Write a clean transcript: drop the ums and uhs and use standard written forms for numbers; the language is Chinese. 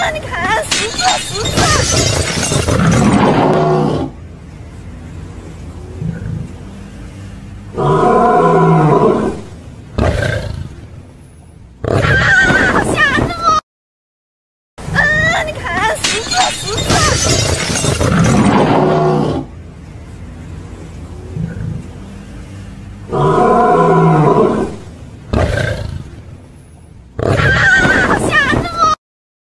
你看，死死！好吓人哦！你看，死！